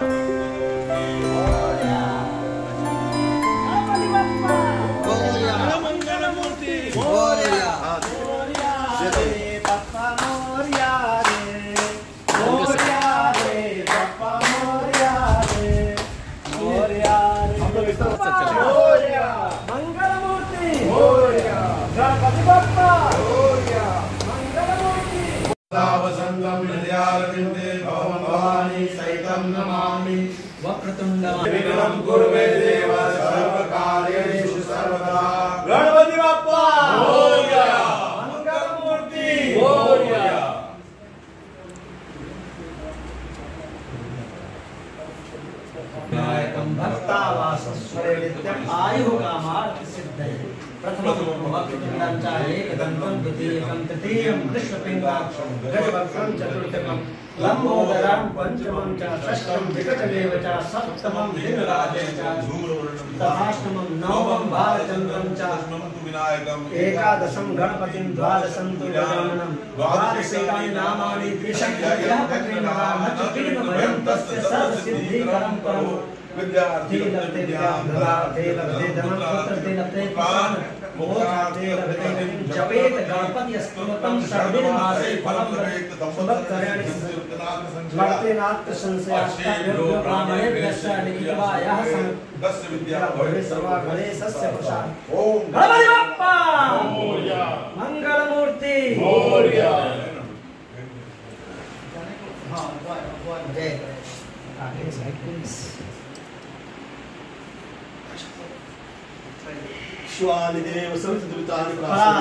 वक्रतुंडं कुर्वे देव सर्वकार्येषु सर्वदा। गणपति बाप्पा मोरया। मंगलमूर्ति मोरया। विनायकं भक्तावासस्वरे नित्यं आयुः कामार्थ सिद्धये। प्रथमं वक्रतुंडं च एकदन्तं द्वितीयं तृतीयं कृष्णपिङ्गाक्षं गजवक्त्रं चतुर्थकं लंबोदरं पंचमं च षष्ठं विकटदेव च सप्तमं दिनराजे च तथाष्टमं नवमं भालचन्द्रं च एकादशं गणपतिं द्वादशं तु गजाननं द्वादशैतानि नामानि त्रिशङ्कर्यः तस्य सर्वसिद्धिकरं परं विद्यार्थी लभते विद्यार्थे लभते धनं पुत्रते लभते पुत्रान् मोक्षार्थे लभते जपेत गणपति स्तोत्रं सर्वमासे फलं सुभक्तर्याणि लभते नात्र संशयास्ताभ्यो ब्राह्मणेभ्यश्च लिखित्वा यः दस्य विद्या भवे सर्वा गणेशस्य प्रसाद। ओम गणपति बाप्पा मोरया। मंगलमूर्ति मोरया। जय आगे साइड प्लीज। शिवानिदेव संतुलितानि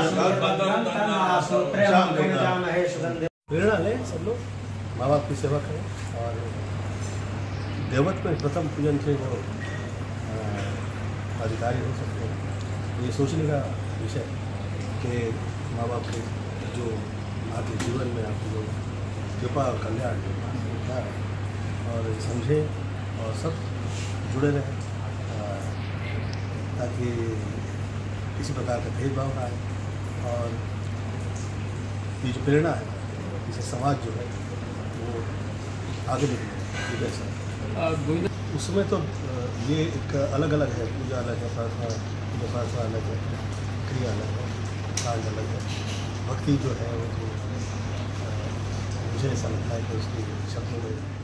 प्रेरणा लें सब लोग, माँ बाप की सेवा करें और देवत में प्रथम पूजन से जो अधिकारी हो सकते हैं, ये सोचने का विषय कि माँ बाप के जो आपके जीवन में आपकी जो कृपा और कल्याण होता है और समझें और सब जुड़े रहें ताकि किसी प्रकार का भेदभाव ना आए और ये जो प्रेरणा है इसे समाज जो है वो आगे निकले। उसमें तो ये एक अलग अलग है, पूजा अलग है, प्रार्थना अलग है, क्रिया अलग है, कांड अलग है। भक्ति जो है वो तो मुझे ऐसा लगता है कि उसकी शब्दों में